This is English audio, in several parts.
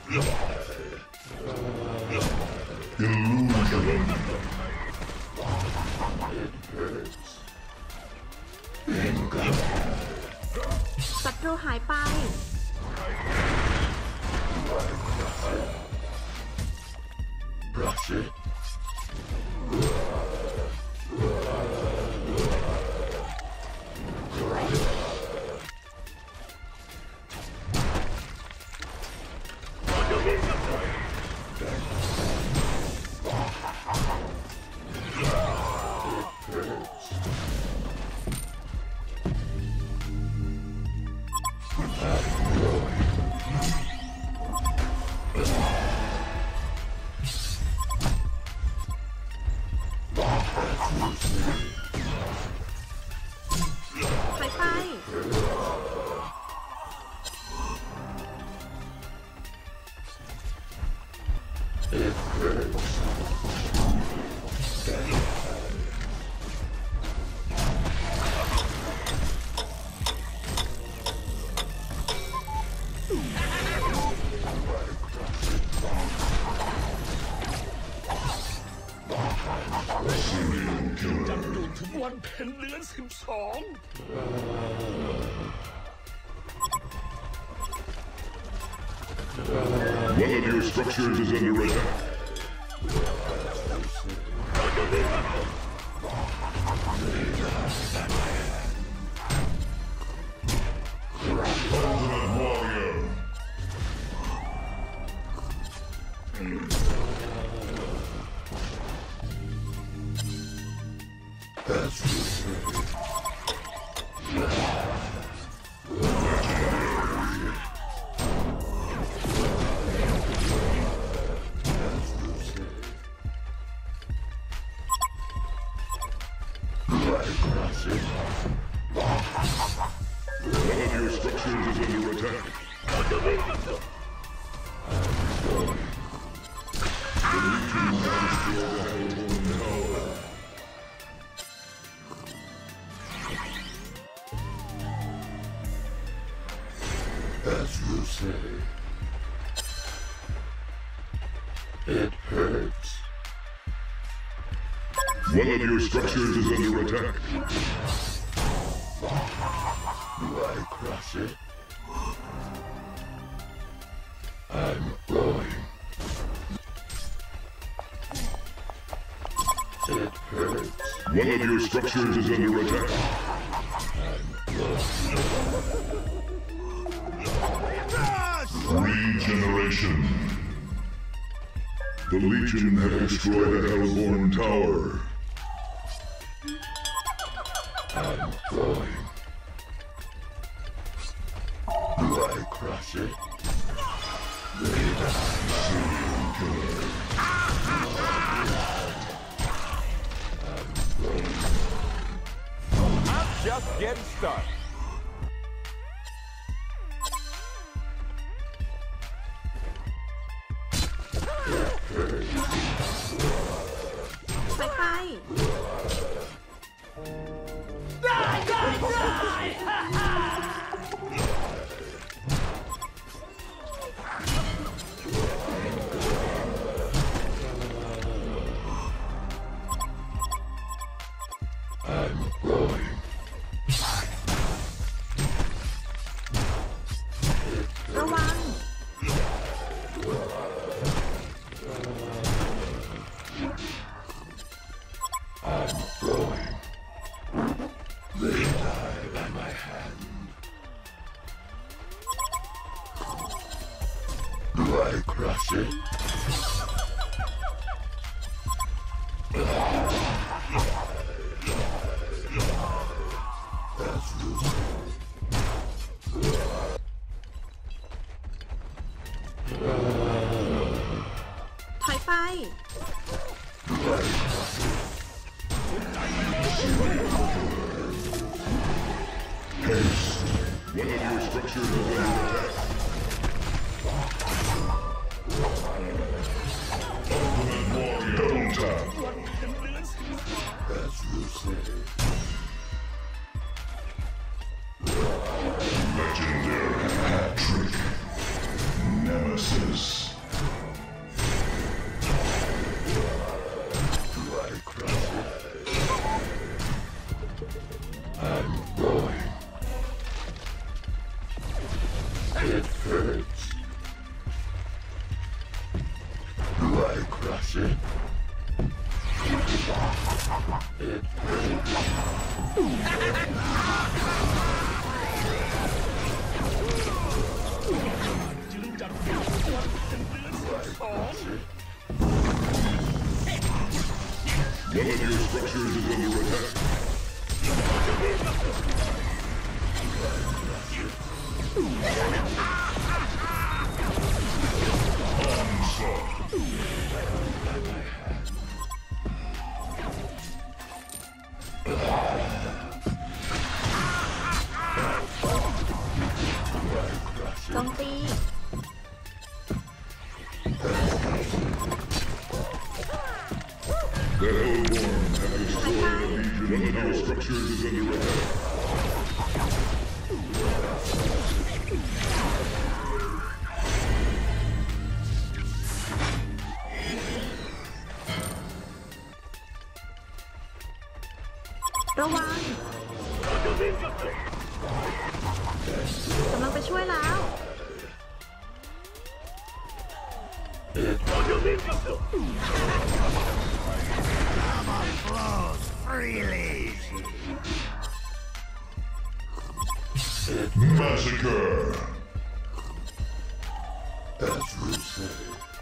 ศัตรูหายไปหายไปจับอยู่ถึงวันเพ็ญเดือน12 One of your structures is under attack. Ultimate warrior. That's One of your structures is under attack. The Legion has destroyed the Hellborn Tower. As you say, it hurts. One of your structures is under attack. Do I crush it? I'm going. It hurts. One of your structures is under attack. I'm going. Regeneration. The Legion have destroyed the Hellborn Tower. I'm going. Do I crush it? I'm just getting started. Crush it. ถอยไป Haste. One of your structures is under attack. Ultimate warrior. Double tap. As you say. Legendary hat trick. Nemesis. จึงจัดเป็นทุกวันเป็นเดือน12 One of your structures is under attack. Onslaught. โจมตี The Hellborn have destroyed a legion. One of your structures is under attack. ระวังกำลังไปช่วยแล้ว Massacre. As you say.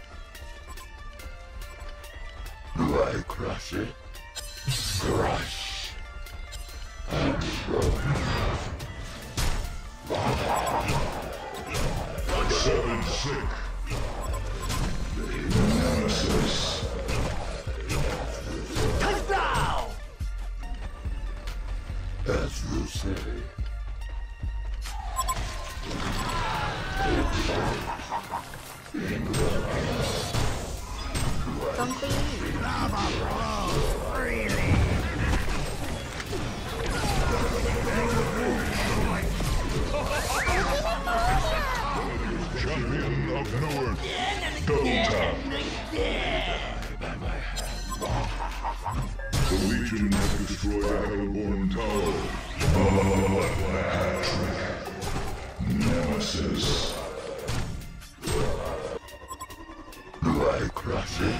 Do I crush it? Crush. And burn. 7 sick. Nemesis. Touchdown! As you say. โจมตี Champion of North. Double tap. The Legion has destroyed a Hellborn tower. Hat-trick. Nemesis. Do I crush it?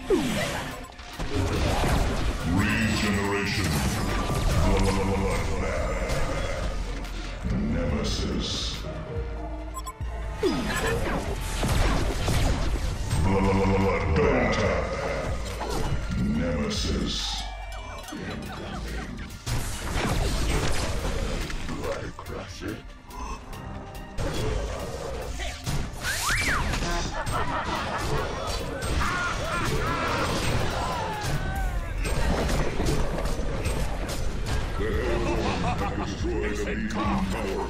Regeneration. Nemesis. Double tap. Nemesis. Do I crush it? The Hellborn have destroyed a Legion tower.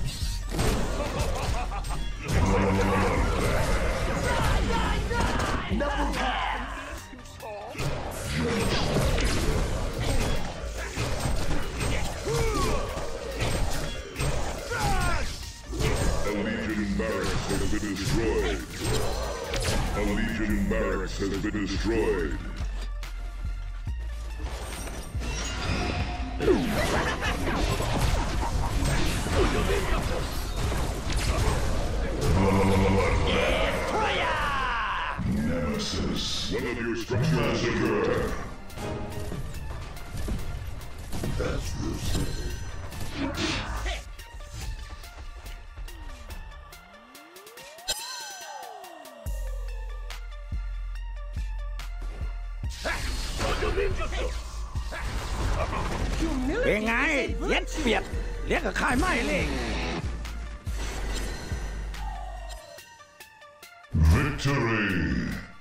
A Legion barracks has been destroyed. A Legion barracks has been destroyed. Nemesis. One of your structures is under attack. As you say. Humiliating. เป็นไงเย็ดเปียดเรียกกับค่ายไม่เลย Victory!